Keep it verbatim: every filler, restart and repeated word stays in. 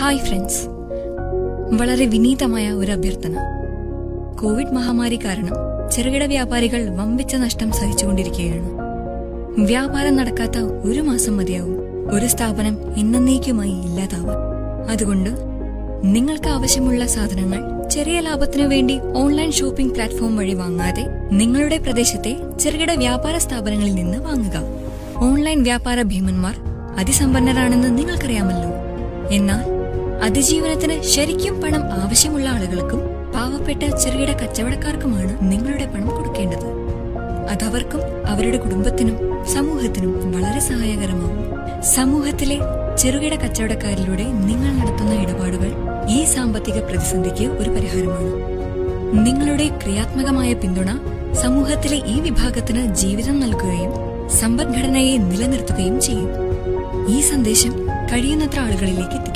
Hi friends, വളരെ വിനീതമായ ഒരു അഭ്യർത്ഥന. കോവിഡ് മഹാമാരി കാരണം ചെറുകിട വ്യാപാരികൾ വമ്പിച്ച നഷ്ടം സഹിച്ചുകൊണ്ടിരിക്കുകയാണ്. വ്യാപാരം നടക്കാത്ത ഒരു മാസം മതിയാവും ഒരു സ്ഥാപനം എന്നേക്കുമായി ഇല്ലാതാവാൻ. അതുകൊണ്ട് നിങ്ങൾക്ക് ആവശ്യമുള്ള സാധനങ്ങൾ ചെറിയ ലാഭത്തിനു വേണ്ടി ഓൺലൈൻ ഷോപ്പിംഗ് പ്ലാറ്റ്ഫോം വഴി വാങ്ങാതെ നിങ്ങളുടെ പ്രദേശത്തെ ചെറുകിട വ്യാപാര സ്ഥാപനങ്ങളിൽ നിന്ന് വാങ്ങുക. ഓൺലൈൻ വ്യാപാര ഭീമന്മാർ അതിസമ്പന്നരാണെന്ന് നിങ്ങൾക്കറിയാമല്ലോ. എന്നാൽ അതിജീവനത്തിന് ശരിക്കും പണം ആവശ്യമുള്ള ആളുകൾക്കും പാവപ്പെട്ട ചെറുകിട കച്ചവടക്കാർക്കുമാണ് നിങ്ങളുടെ പണം കൊടുക്കേണ്ടത്. അതവർക്കും അവരുടെ കുടുംബത്തിനും സമൂഹത്തിനും വളരെ സഹായകരമാവും. സമൂഹത്തിലെ ചെറുകിട കച്ചവടക്കാരിലൂടെ നിങ്ങൾ നടത്തുന്ന ഇടപാടുകൾ ഈ സാമ്പത്തിക പ്രതിസന്ധിക്ക് ഒരു പരിഹാരമാണ്. നിങ്ങളുടെ ക്രിയാത്മകമായ പിന്തുണ സമൂഹത്തിലെ ഈ വിഭാഗത്തിന് ജീവിതം നൽകുകയും സമ്പദ്ഘടനയെ നിലനിർത്തുകയും ചെയ്യും. ഈ സന്ദേശം കഴിയുന്നത്ര ആളുകളിലേക്ക്